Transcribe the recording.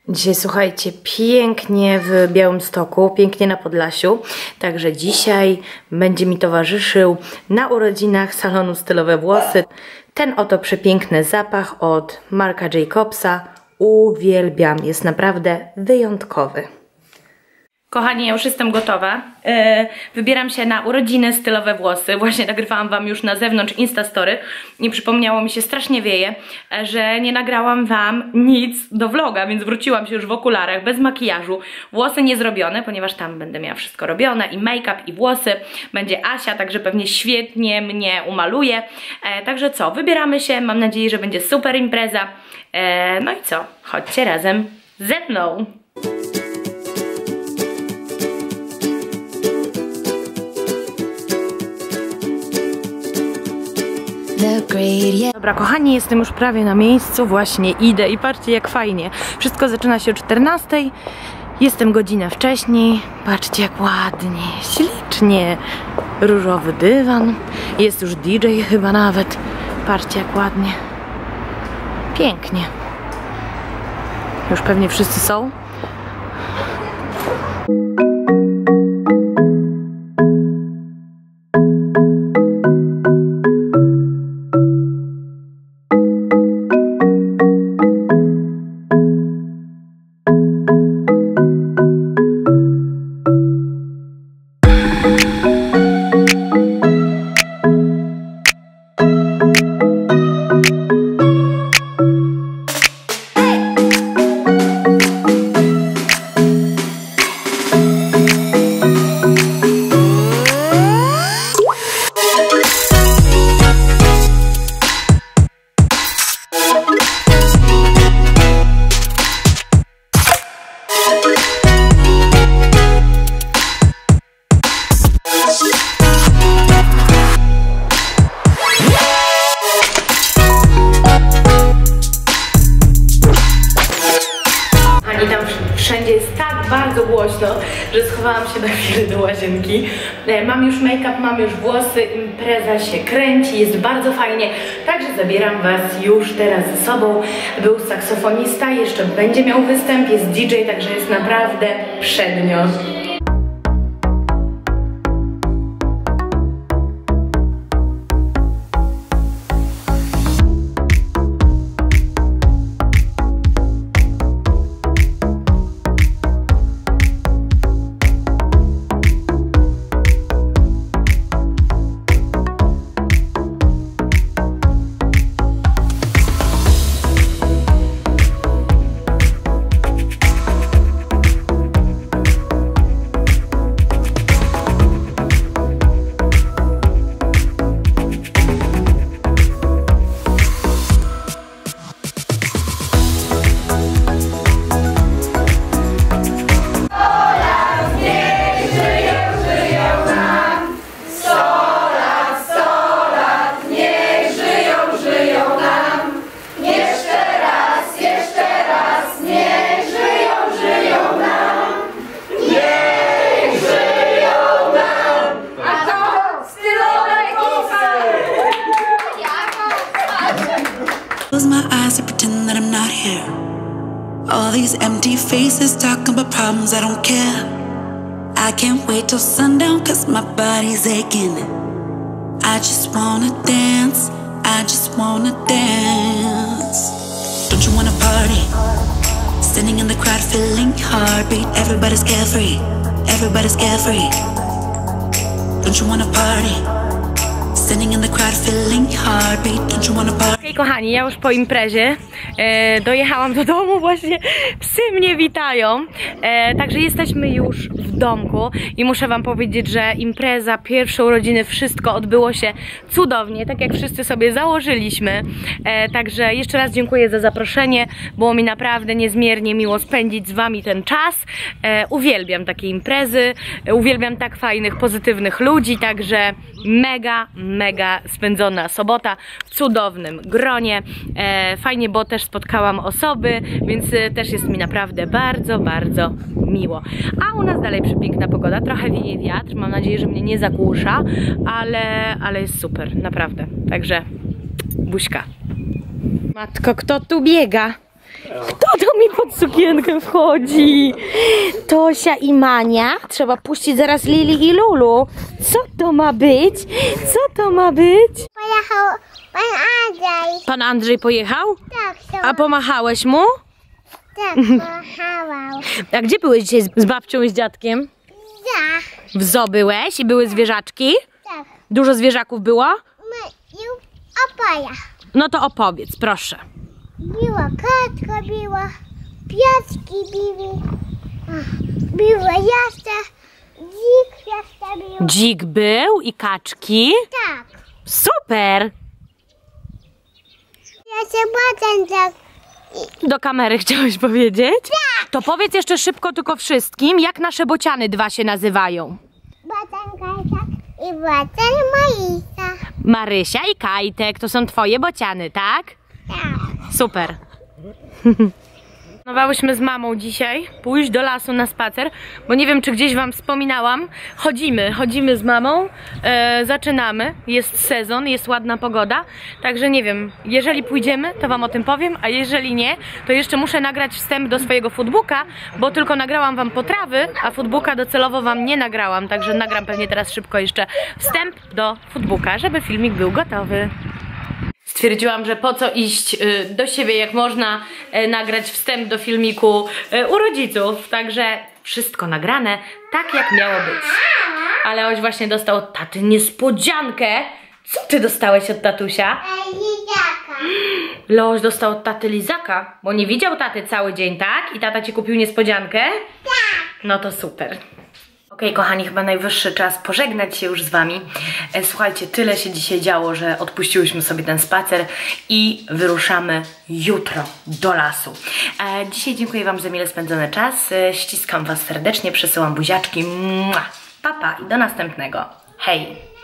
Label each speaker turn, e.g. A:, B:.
A: Dzisiaj słuchajcie, pięknie w Białymstoku, pięknie na Podlasiu. Także dzisiaj będzie mi towarzyszył na urodzinach salonu Stylowe Włosy ten oto przepiękny zapach od Marca Jacobsa. Uwielbiam, jest naprawdę wyjątkowy. Kochani, ja już jestem gotowa. Wybieram się na urodziny Stylowe Włosy. Właśnie nagrywałam wam już na zewnątrz Instastory i przypomniało mi się, strasznie wieje, że nie nagrałam wam nic do vloga, więc wróciłam się już w okularach, bez makijażu. Włosy nie zrobione, ponieważ tam będę miała wszystko robione, i make-up, i włosy. Będzie Asia, także pewnie świetnie mnie umaluje. Także co, wybieramy się, mam nadzieję, że będzie super impreza. No i co, chodźcie razem ze mną. Dobra kochani, jestem już prawie na miejscu, właśnie idę i patrzcie jak fajnie. Wszystko zaczyna się o 14. Jestem godzinę wcześniej. Patrzcie jak ładnie, ślicznie. Różowy dywan. Jest już DJ chyba nawet. Patrzcie jak ładnie. Pięknie. Już pewnie wszyscy są. Wszędzie jest tak bardzo głośno, że schowałam się na chwilę do łazienki. Mam już make-up, mam już włosy, impreza się kręci, jest bardzo fajnie. Także zabieram was już teraz ze sobą. Był saksofonista, jeszcze będzie miał występ, jest DJ, także jest naprawdę przednio.
B: Close my eyes and pretend that I'm not here. All these empty faces talking about problems, I don't care. I can't wait till sundown cause my body's aching. I just wanna dance, I just wanna dance. Don't you wanna party? Standing in the crowd feeling heartbeat. Everybody's carefree, everybody's carefree. Don't you wanna party? Standing in the crowd feeling heartbeat. Don't you wanna party?
A: Hej kochani, ja już po imprezie dojechałam do domu, właśnie psy mnie witają, także jesteśmy już w domku i muszę wam powiedzieć, że impreza, pierwsze urodziny, wszystko odbyło się cudownie, tak jak wszyscy sobie założyliśmy, także jeszcze raz dziękuję za zaproszenie, było mi naprawdę niezmiernie miło spędzić z wami ten czas. Uwielbiam takie imprezy, uwielbiam tak fajnych, pozytywnych ludzi, także mega spędzona sobota w cudownym gronie. Fajnie, bo też spotkałam osoby, więc też jest mi naprawdę bardzo miło. A u nas dalej przepiękna pogoda, trochę wieje wiatr, mam nadzieję, że mnie nie zagłusza, ale jest super, naprawdę. Także buźka. Matko, kto tu biega? Kto to mi pod sukienkę wchodzi? Tosia i Mania. Trzeba puścić zaraz Lili i Lulu. Co to ma być? Co to ma być?
C: Pojechał pan Andrzej.
A: Pan Andrzej pojechał?
C: Tak,
A: A pomachałeś mu?
C: tak, pojechał.
A: A gdzie byłeś dzisiaj z babcią i z dziadkiem?
C: Ja,
A: W zoo byłeś i były zwierzaczki?
C: tak.
A: Dużo zwierzaków było?
C: My i opaja.
A: No to opowiedz, proszę.
C: Biła kaczka, biła. Piaczki biły. Biła jeszcze. Dzik jeszcze bił.
A: Dzik był i kaczki?
C: Tak.
A: Super!
C: Ja się potem tak.
A: Do kamery chciałeś powiedzieć? Tak! To powiedz jeszcze szybko tylko wszystkim, jak nasze bociany dwa się nazywają.
C: Potem kajtak i potem Maisa.
A: Marysia i Kajtek, to są twoje bociany, tak?
C: Tak.
A: Super. Planowałyśmy z mamą dzisiaj pójść do lasu na spacer, bo nie wiem, czy gdzieś wam wspominałam. Chodzimy z mamą, zaczynamy, jest sezon, jest ładna pogoda, także nie wiem, jeżeli pójdziemy, to wam o tym powiem, a jeżeli nie, to jeszcze muszę nagrać wstęp do swojego foodbooka, bo tylko nagrałam wam potrawy, a foodbooka docelowo wam nie nagrałam, także nagram pewnie teraz szybko jeszcze wstęp do foodbooka, żeby filmik był gotowy. Stwierdziłam, że po co iść do siebie, jak można nagrać wstęp do filmiku u rodziców. Także wszystko nagrane tak, jak miało być. Ale Oś właśnie dostał od taty niespodziankę. Co ty dostałeś od tatusia?
C: Lizaka.
A: Leoś dostał od taty lizaka, bo nie widział taty cały dzień, tak? I tata ci kupił niespodziankę?
C: Tak.
A: No to super. Okej, kochani, chyba najwyższy czas pożegnać się już z wami. Słuchajcie, tyle się dzisiaj działo, że odpuściłyśmy sobie ten spacer i wyruszamy jutro do lasu. Dzisiaj dziękuję wam za mile spędzony czas. Ściskam was serdecznie, przesyłam buziaczki. Pa, pa i do następnego. Hej!